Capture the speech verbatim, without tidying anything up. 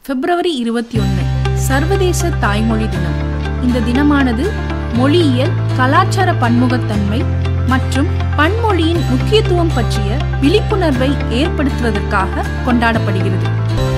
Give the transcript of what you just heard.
பிப்ரவரி இருபத்தி ஒன்று சர்வதேச தாய்மொழி தினம். இந்த தினமானது மொழியியல், கலாச்சார பன்முகத்தன்மை மற்றும் பன்மொழியின் முக்கியத்துவம் பற்றிய விழிப்புணர்வை ஏற்படுத்துவதற்காக கொண்டாடப்படுகிறது.